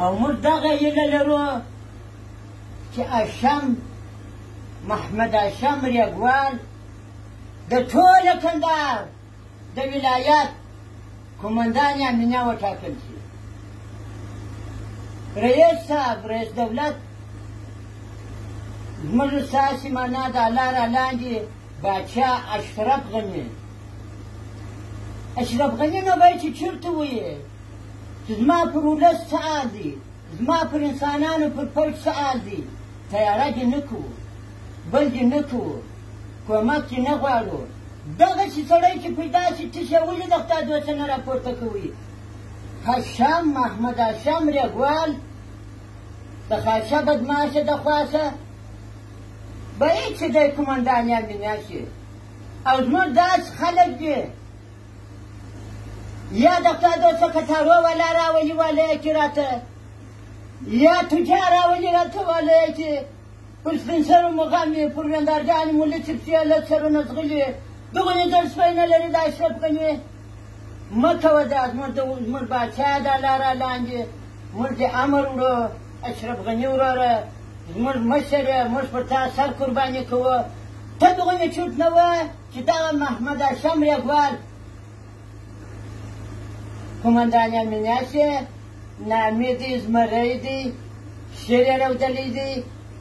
او موږ دغه هیله لرو چې هاشم محمد هاشم ریګوال د ټول کندهار د ولایت قومندان امنیه وټاکل شي. رئیس صاحب رئیس دولت زموږ سیاسي معنا د الله را لاندې باچا اشرف غني نو باید چې چېرته وایي چې زما پر ولس څه حال دی، زما پر انسانانو پر پوځ څه حال دی. تیاره دې نه کوو، بل دې نه کوو، کومک دې نه غواړو. دغسې سړی چې پیدا شي تشه ولې د خدای دوست نه راپورته کوي؟ هاشم محمد هاشم ریګوال د خاشه بدماشه د خواسه باید چې دی قومندان امنیه شي. او زموږ داسې خلک دي یا د خدای دوست سکرټارو والا راولي ولایت کې راته، یا تجار راولي راته ولایت کې پر سپین سرو مغم یې پر نندارګانې مو لڅې پسې لڅ سرونه ځغلي دغونې در سپی نه لري د اشرف غني. مه کوه دا زموږ باچا د الله را لاندې موږ دې امر وړو اشرف غني وروره زموږ مشر یې، موږ پر تا سر قرباني کوو. ته دغونې چوټ نه وه چې دغه محمد هاشم ریګوال قومندان امنیه شي. نامې دی، زمری دی، شیر یې رودلی دی.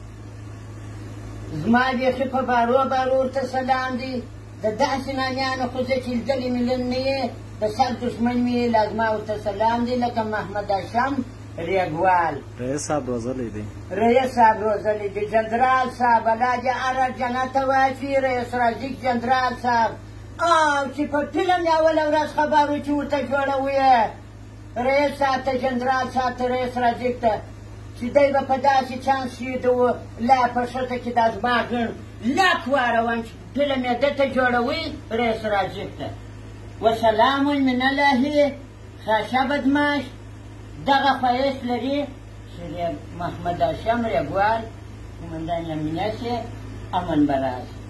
زما بیخي په بارو ورته سلام دی. د داسې نامیانو خو زه چې لیدلې مې لږ نه یې، د سر دښمن مې یې، لازما ورته سلام دی لکه محمد هاشم ریګوال. رئیس صاحب روزلی دی، رئیس صاحب روزلی دی، جنرال صاحب الله دې هره جنت ته واچوي. رئیس راجیک جنرال صاحب او چې په فلم یې اوله ورځ خبر و چې ورته جوړوي رئیس صاحب ته، جنرال صاحب ته، رئیس راجیک ته، چې دی به په داسې چانس شیده و لا په ښځه کې دا زما ګڼ لاک واروم چې فلم یې ده ته جوړوي رئیس راجیک ته. وسلام من الله. خاشه بدماش دغه ښایست لري چې محمد هاشم ریګوال قومندان امنیه شي، امن به راشي.